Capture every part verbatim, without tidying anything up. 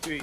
three.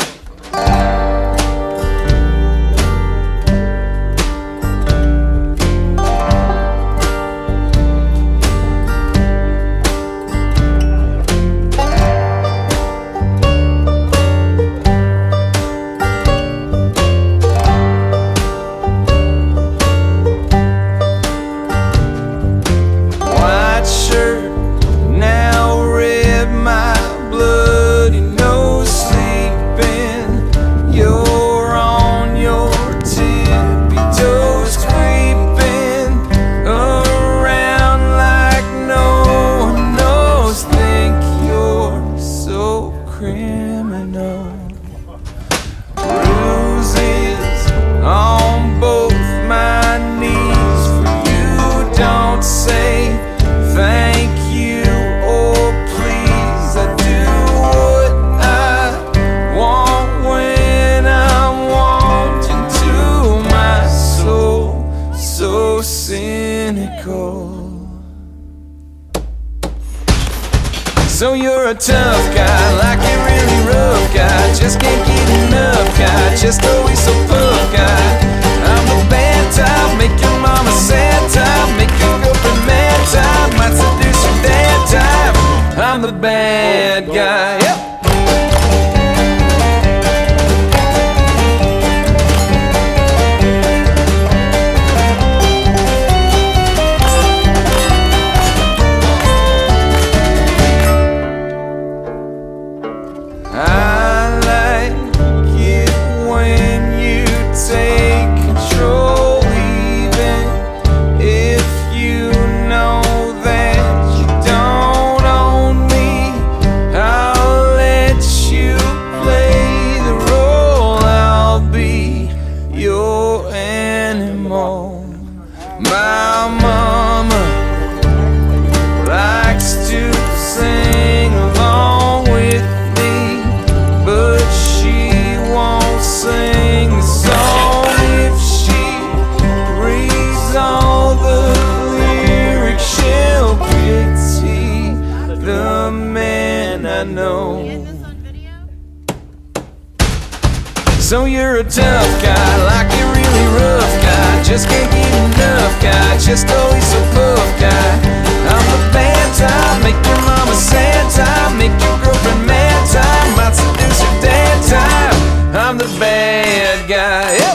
So you're a tough guy, like a really rough guy, just can't get enough guy, just always so puff guy. I'm the bad type, make your mama sad type, make your girlfriend mad type, might seduce your dad type. I'm the bad guy, yep. My mama likes to sing along with me, but she won't sing the song if she reads all the lyrics. She'll pity the man I know. So you're a tough guy, like a really rough guy, just can't get enough guy, just always so puff guy. I'm the bad type, make your mama sad type, make your girlfriend mad type, might seduce your dad type. I'm the bad guy, yep.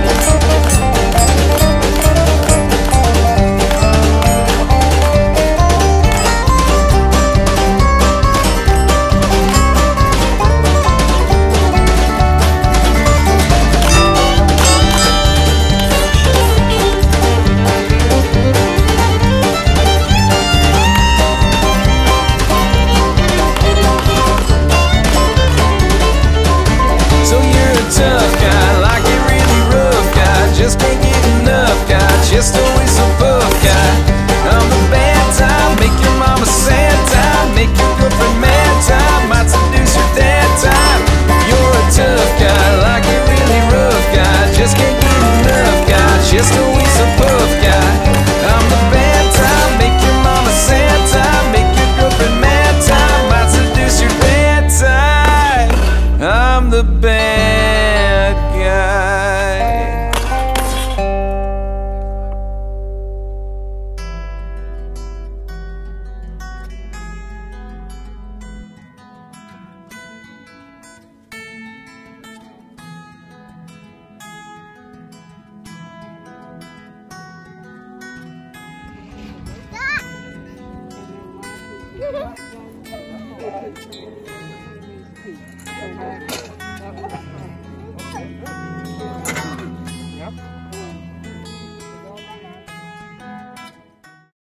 Just always so puff guy. I'm the bad type, make your mama sad type, make your girlfriend mad type, might seduce your dad type. You're a tough guy, like a really rough guy, just can't get enough guy, just always so puff guy. I'm the bad type, make your mama sad type, make your girlfriend mad type, might seduce your dad type. I'm the bad guy. Okay.